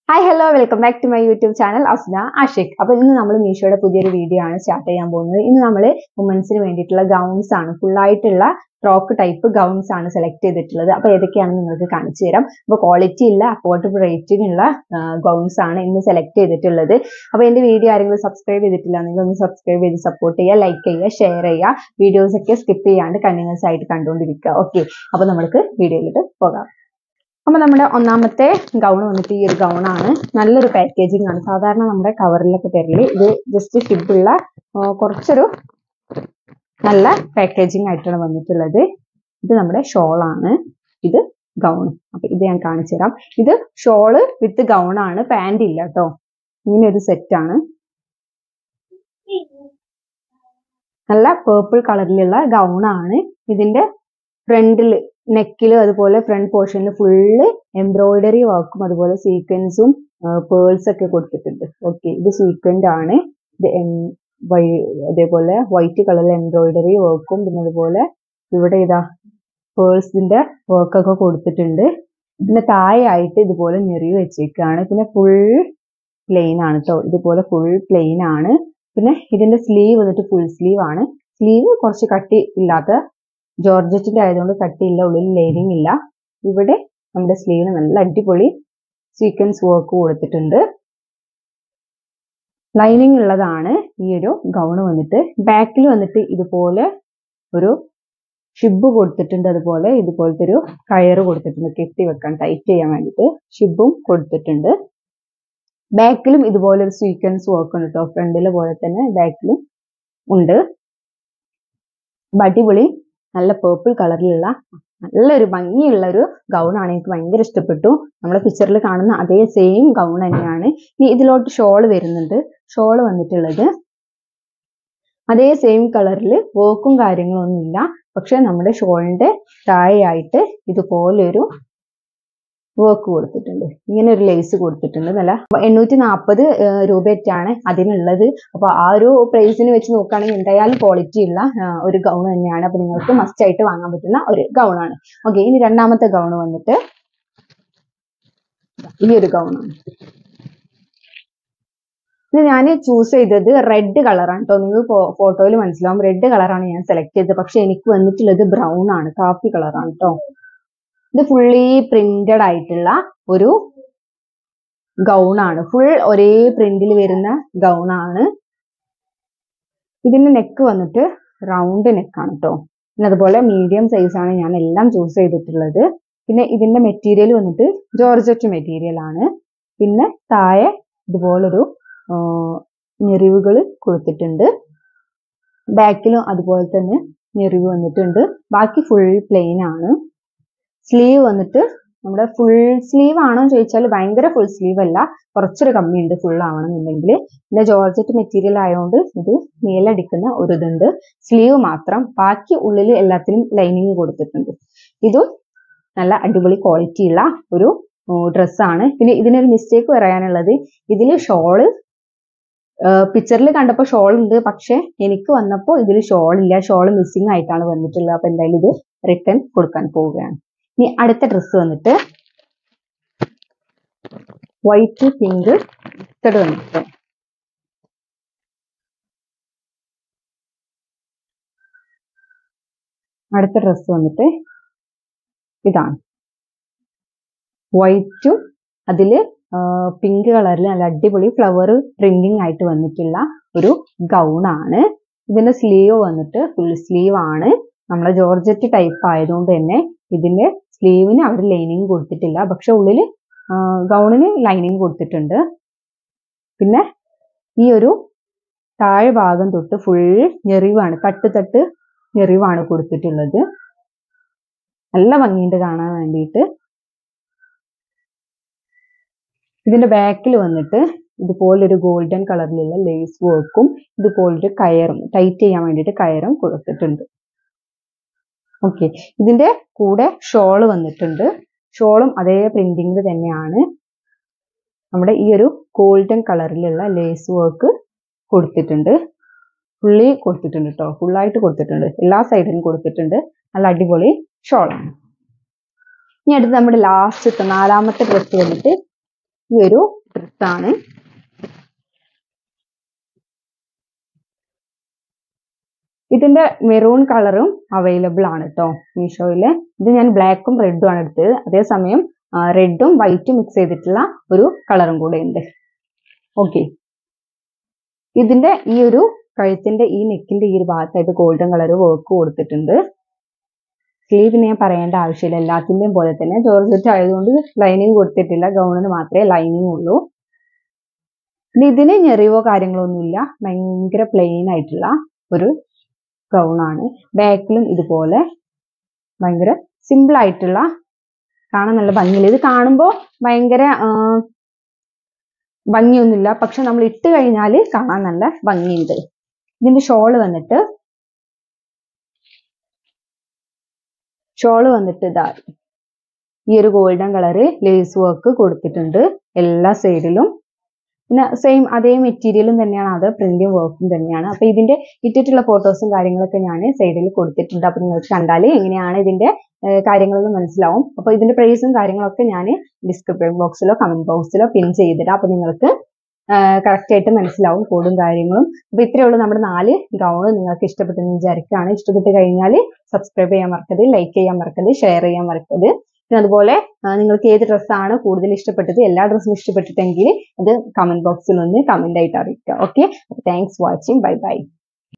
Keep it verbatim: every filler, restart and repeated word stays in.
Hi, hello, welcome back to my YouTube channel Asna Ashik. അപ്പോൾ ഇന്ന് നമ്മൾ മീഷോയുടെ പുതിയൊരു വീഡിയോ ആണ് സ്റ്റാർട്ട് ചെയ്യാൻ പോകുന്നത്. ഇന്ന് നമ്മൾ വുമൻസിന് വേണ്ടിയിട്ടുള്ള ഗൗൺസ് ആണ്, ഫുൾ ആയിട്ടുള്ള ഫ്രോക്ക് ടൈപ്പ് ഗൗൺസ് ആണ് സെലക്ട് ചെയ്തിട്ടുള്ളത്. അപ്പോൾ ഏതൊക്കെയാണെന്ന് നിങ്ങൾക്ക് കാണിച്ചു തരാം. അപ്പോൾ ക്വാളിറ്റി ഇല്ല, അഫോർഡബിൾ റേറ്റിനുള്ള ഗൗൺസ് ആണ് ഇന്ന് സെലക്ട് ചെയ്തിട്ടുള്ളത്. അപ്പോൾ എൻ്റെ വീഡിയോ ആരെങ്കിലും സബ്സ്ക്രൈബ് ചെയ്തിട്ടില്ല നിങ്ങൾ ഒന്ന് സബ്സ്ക്രൈബ് ചെയ്ത് സപ്പോർട്ട് ചെയ്യുക, ലൈക്ക് ചെയ്യുക, ഷെയർ ചെയ്യുക, വീഡിയോസ് ഒക്കെ സ്കിപ്പ് ചെയ്യാണ്ട് കണ്ടിന്യൂസ് ആയിട്ട് കണ്ടുകൊണ്ടിരിക്കുക. ഓക്കെ, അപ്പോൾ നമുക്ക് വീഡിയോയിലോട്ട് പോകാം. അപ്പോൾ നമ്മുടെ ഒന്നാമത്തെ ഗൗൺ വന്നിട്ട് ഈ ഒരു ഗൗണാണ്. നല്ലൊരു പാക്കേജിംഗ് ആണ്. സാധാരണ നമ്മുടെ കവറിലൊക്കെ തരല് ഇത് ജസ്റ്റ് ഷിബുള്ള കുറച്ചൊരു നല്ല പാക്കേജിംഗ് ആയിട്ടാണ് വന്നിട്ടുള്ളത്. ഇത് നമ്മുടെ ഷോളാണ്, ഇത് ഗൗൺ. അപ്പൊ ഇത് ഞാൻ കാണിച്ചു തരാം. ഇത് ഷോള് വിത്ത് ഗൗൺ ആണ്, പാന്റ് ഇല്ല കേട്ടോ. ഇങ്ങനെ ഒരു സെറ്റ് ആണ്. നല്ല പേർപ്പിൾ കളറിലുള്ള ഗൗൺ ആണ്. ഇതിന്റെ ഫ്രണ്ടില് നെക്കില് അതുപോലെ ഫ്രണ്ട് പോർഷനിൽ ഫുള്ള് എംബ്രോയിഡറി വർക്കും അതുപോലെ സീക്വൻസും പേൾസ് ഒക്കെ കൊടുത്തിട്ടുണ്ട്. ഓക്കെ, ഇത് സീക്വന്റ് ആണ്. ഇത് അതേപോലെ വൈറ്റ് കളറിൽ എംബ്രോയിഡറി വർക്കും പിന്നെ അതുപോലെ ഇവിടെ ഇതാ പേൾസിന്റെ വർക്കൊക്കെ കൊടുത്തിട്ടുണ്ട്. പിന്നെ താഴെയായിട്ട് ഇതുപോലെ ഞെറി വെച്ചേക്കാണ്. പിന്നെ ഫുൾ പ്ലെയിൻ ആണ് കേട്ടോ. ഇതുപോലെ ഫുൾ പ്ലെയിൻ ആണ്. പിന്നെ ഇതിന്റെ സ്ലീവ് വന്നിട്ട് ഫുൾ സ്ലീവ് ആണ്. സ്ലീവ് കുറച്ച് കട്ടി ഇല്ലാത്ത ജോർജറ്റിന്റെ ആയതുകൊണ്ട് കട്ടിയില്ല, ഉള്ളിൽ ലെയറിംഗ് ഇല്ല. ഇവിടെ നമ്മുടെ സ്ലീവിന് നല്ല അടിപൊളി സീക്വൻസ് വർക്ക് കൊടുത്തിട്ടുണ്ട്. ലൈനിങ് ഉള്ളതാണ് ഈ ഒരു ഗൗൺ വന്നിട്ട്. ബാക്കിൽ വന്നിട്ട് ഇതുപോലെ ഒരു ഷിബ് കൊടുത്തിട്ടുണ്ട്. അതുപോലെ ഇതുപോലത്തെ ഒരു കയറ് കൊടുത്തിട്ടുണ്ട് കെട്ടി വെക്കാൻ, ടൈറ്റ് ചെയ്യാൻ വേണ്ടിയിട്ട് ഷിബും കൊടുത്തിട്ടുണ്ട്. ബാക്കിലും ഇതുപോലെ ഒരു സീക്വൻസ് വർക്ക് ഉണ്ട് കേട്ടോ. ഫ്രണ്ടിലെ പോലെ തന്നെ ബാക്കിലും ഉണ്ട്. അടിപൊളി നല്ല പേർപ്പിൾ കളറിലുള്ള നല്ലൊരു ഭംഗിയുള്ള ഒരു ഗൗൺ ആണ്. എനിക്ക് ഭയങ്കര ഇഷ്ടപ്പെട്ടു. നമ്മുടെ പിക്ചറിൽ കാണുന്ന അതേ സെയിം ഗൗൺ തന്നെയാണ്. ഇനി ഇതിലോട്ട് ഷോള് വരുന്നുണ്ട്. ഷോള് വന്നിട്ടുള്ളത് അതേ സെയിം കളറിൽ വർക്കും കാര്യങ്ങളൊന്നും ഇല്ല. പക്ഷെ നമ്മുടെ ഷോളിന്റെ താഴെയായിട്ട് ഇതുപോലൊരു വർക്ക് കൊടുത്തിട്ടുണ്ട്. ഇങ്ങനെ ഒരു ലേസ് കൊടുത്തിട്ടുണ്ട്. നല്ല എണ്ണൂറ്റി നാൽപ്പത് രൂപയ്ക്കാണ് അതിനുള്ളത്. അപ്പൊ ആ ഒരു പ്രൈസിന് വെച്ച് നോക്കുകയാണെങ്കിൽ എന്തായാലും ക്വാളിറ്റി ഉള്ള ഒരു ഗൗൺ തന്നെയാണ്. അപ്പൊ നിങ്ങൾക്ക് മസ്റ്റ് ആയിട്ട് വാങ്ങാൻ പറ്റുന്ന ഒരു ഗൗൺ ആണ്. ഓക്കെ, ഇനി രണ്ടാമത്തെ ഗൗൺ വന്നിട്ട് ഈ ഒരു ഗൗൺ ആണ്. ഇത് ഞാൻ ചൂസ് ചെയ്തത് റെഡ് കളറാണ് കേട്ടോ. നിങ്ങൾക്ക് ഫോട്ടോയിൽ മനസ്സിലാവും റെഡ് കളറാണ് ഞാൻ സെലക്ട് ചെയ്തത്. പക്ഷെ എനിക്ക് വന്നിട്ടുള്ളത് ബ്രൗൺ ആണ്, കാപ്പി കളറാണ് കേട്ടോ. ഇത് ഫുള്ളി പ്രിന്റഡ് ആയിട്ടുള്ള ഒരു ഗൗൺ ആണ്. ഫുൾ ഒരേ പ്രിന്റിൽ വരുന്ന ഗൗൺ ആണ്. ഇതിന്റെ നെക്ക് വന്നിട്ട് റൗണ്ട് നെക്കാണ് കേട്ടോ. പിന്നെ അതുപോലെ മീഡിയം സൈസ് ആണ് ഞാൻ എല്ലാം ചൂസ് ചെയ്തിട്ടുള്ളത്. പിന്നെ ഇതിന്റെ മെറ്റീരിയൽ വന്നിട്ട് ജോർജറ്റ് മെറ്റീരിയൽ ആണ്. പിന്നെ താഴെ ഇതുപോലൊരു ഞെറിവുകൾ കൊടുത്തിട്ടുണ്ട്. ബാക്കിലും അതുപോലെ തന്നെ ഞെറിവ് വന്നിട്ടുണ്ട്. ബാക്കി ഫുൾ പ്ലെയിൻ ആണ്. സ്ലീവ് വന്നിട്ട് നമ്മുടെ ഫുൾ സ്ലീവ് ആണോ ചോദിച്ചാൽ ഭയങ്കര ഫുൾ സ്ലീവ് അല്ല, കുറച്ചൊരു കമ്മിയുണ്ട് ഫുൾ ആവണമെന്നുണ്ടെങ്കിൽ. പിന്നെ ജോർജറ്റ് മെറ്റീരിയൽ ആയതുകൊണ്ട് ഇത് മേലടിക്കുന്ന ഒരു ഇതുണ്ട്. സ്ലീവ് മാത്രം, ബാക്കി ഉള്ളിൽ എല്ലാത്തിനും ലൈനിങ് കൊടുത്തിട്ടുണ്ട്. ഇതും നല്ല അടിപൊളി ക്വാളിറ്റി ഉള്ള ഒരു ഡ്രസ്സാണ്. പിന്നെ ഇതിനൊരു മിസ്റ്റേക്ക് പറയാനുള്ളത്, ഇതിൽ ഷോള് പിക്ചറിൽ കണ്ടപ്പോൾ ഷോൾ ഉണ്ട്, പക്ഷെ എനിക്ക് വന്നപ്പോൾ ഇതിൽ ഷോൾ ഇല്ല. ഷോൾ മിസ്സിംഗ് ആയിട്ടാണ് വന്നിട്ടുള്ളത്. അപ്പൊ എന്തായാലും ഇത് റിട്ടേൺ കൊടുക്കാൻ പോവുകയാണ്. ഇനി അടുത്ത ഡ്രസ്സ് വന്നിട്ട് വൈറ്റ് പിങ്ക് മിക്സഡ് വന്നിട്ട് അടുത്ത ഡ്രസ്സ് വന്നിട്ട് ഇതാണ്. വൈറ്റും അതില് പിങ്ക് കളറിൽ നല്ല അടിപൊളി ഫ്ലവർ പ്രിന്റിംഗ് ആയിട്ട് വന്നിട്ടുള്ള ഒരു ഗൗൺ ആണ്. ഇതിന്റെ സ്ലീവ് വന്നിട്ട് ഫുൾ സ്ലീവ് ആണ്. നമ്മളെ ജോർജറ്റ് ടൈപ്പ് ആയതുകൊണ്ട് തന്നെ ഇതിന്റെ സ്ലീവിന് അവർ ലൈനിങ് കൊടുത്തിട്ടില്ല, പക്ഷെ ഉള്ളില് ഗൗണിന് ലൈനിങ് കൊടുത്തിട്ടുണ്ട്. പിന്നെ ഈ ഒരു താഴെ ഭാഗം തൊട്ട് ഫുൾ ഞെറിവാണ്, തട്ട് തട്ട് ഞെറിവാണ് കൊടുത്തിട്ടുള്ളത്. നല്ല ഭംഗിയുണ്ട് കാണാൻ വേണ്ടിയിട്ട്. ഇതിന്റെ ബാക്കിൽ വന്നിട്ട് ഇതുപോലൊരു ഗോൾഡൻ കളറിലുള്ള ലേസ് വർക്കും ഇതുപോലൊരു കയറും ടൈറ്റ് ചെയ്യാൻ വേണ്ടിയിട്ട് കയറും കൊടുത്തിട്ടുണ്ട്. ഓക്കെ, ഇതിന്റെ കൂടെ ഷോള് വന്നിട്ടുണ്ട്. ഷോളും അതേ പ്രിന്റിംഗിൽ തന്നെയാണ്. നമ്മുടെ ഈ ഒരു ഗോൾഡൻ കളറിലുള്ള ലേസ് വർക്ക് കൊടുത്തിട്ടുണ്ട്. ഫുള്ളി കൊടുത്തിട്ടുണ്ട് കേട്ടോ, ഫുള്ളായിട്ട് കൊടുത്തിട്ടുണ്ട്, എല്ലാ സൈഡിലും കൊടുത്തിട്ടുണ്ട്. നല്ല അടിപൊളി ഷോളാണ്. ഇനി അടുത്ത് നമ്മുടെ ലാസ്റ്റത്തെ നാലാമത്തെ ഡ്രസ്സ് വന്നിട്ട് ഈ ഒരു ഡ്രസ്സാണ്. ഇതിന്റെ മെറൂൺ കളറും അവൈലബിൾ ആണ് കേട്ടോ മീഷോയില്. ഇത് ഞാൻ ബ്ലാക്കും റെഡും ആണ് എടുത്തത്. അതേസമയം റെഡും വൈറ്റും മിക്സ് ചെയ്തിട്ടുള്ള ഒരു കളറും കൂടെ ഉണ്ട്. ഓക്കെ, ഇതിന്റെ ഈ ഒരു കഴുത്തിന്റെ ഈ നെക്കിന്റെ ഈ ഒരു ഭാഗത്തായിട്ട് ഗോൾഡൻ കളർ വർക്ക് കൊടുത്തിട്ടുണ്ട്. സ്ലീവിന് ഞാൻ പറയേണ്ട ആവശ്യമില്ല, എല്ലാത്തിന്റെയും പോലെ തന്നെ ജോർജറ്റ് ആയതുകൊണ്ട് ലൈനിങ് കൊടുത്തിട്ടില്ല. ഗൗണിന് മാത്രമേ ലൈനിങ് ഉള്ളൂ. പിന്നെ ഇതിന് ഞെറിവോ കാര്യങ്ങളോ ഒന്നുമില്ല, ഭയങ്കര പ്ലെയിൻ ആയിട്ടുള്ള ഒരു ഗൗണാണ്. ബാക്കിലും ഇതുപോലെ ഭയങ്കര സിമ്പിൾ ആയിട്ടുള്ള, കാണാൻ നല്ല ഭംഗിയില്ല. ഇത് കാണുമ്പോൾ ഭയങ്കര ഭംഗിയൊന്നുമില്ല, പക്ഷെ നമ്മൾ ഇട്ട് കഴിഞ്ഞാൽ കാണാൻ നല്ല ഭംഗിയുണ്ട്. ഇതിന്റെ ഷോള് വന്നിട്ട് ഷോള് വന്നിട്ട് ഇതാ ഈ ഒരു ഗോൾഡൻ കളറ് ലേസ് വർക്ക് കൊടുത്തിട്ടുണ്ട് എല്ലാ സൈഡിലും. പിന്നെ സെയിം അതേ മെറ്റീരിയലും തന്നെയാണ്, അത് പ്രിന്റും വർക്കും തന്നെയാണ്. അപ്പൊ ഇതിന്റെ ഇട്ടിട്ടുള്ള ഫോട്ടോസും കാര്യങ്ങളൊക്കെ ഞാൻ സൈഡിൽ കൊടുത്തിട്ടുണ്ട്. അപ്പൊ നിങ്ങൾക്ക് കണ്ടാൽ എങ്ങനെയാണ് ഇതിന്റെ കാര്യങ്ങളൊന്നും മനസ്സിലാവും. അപ്പൊ ഇതിന്റെ പ്രൈസും കാര്യങ്ങളൊക്കെ ഞാൻ ഡിസ്ക്രിപ്ഷൻ ബോക്സിലോ കമന്റ് ബോക്സിലോ പിൻ ചെയ്തിടാം. അപ്പൊ നിങ്ങൾക്ക് കറക്റ്റ് ആയിട്ട് മനസ്സിലാവും കോഡും കാര്യങ്ങളും. അപ്പൊ ഇത്രയേ ഉള്ളൂ നമ്മുടെ നാല് ഗൗണ്. നിങ്ങൾക്ക് ഇഷ്ടപ്പെട്ടെന്ന് വിചാരിക്കുകയാണ്. ഇഷ്ടപ്പെട്ട് കഴിഞ്ഞാൽ സബ്സ്ക്രൈബ് ചെയ്യാൻ മറക്കരുത്, ലൈക്ക് ചെയ്യാൻ മറക്കരുത്, ഷെയർ ചെയ്യാൻ മറക്കരുത്. പിന്നെ അതുപോലെ നിങ്ങൾക്ക് ഏത് ഡ്രസ്സാണ് കൂടുതൽ ഇഷ്ടപ്പെട്ടത്, എല്ലാ ഡ്രസ്സും ഇഷ്ടപ്പെട്ടിട്ടെങ്കിൽ അത് കമന്റ് ബോക്സിൽ ഒന്ന് കമന്റ് ആയിട്ട് അറിയിക്കുക. Okay, thanks watching, bye by.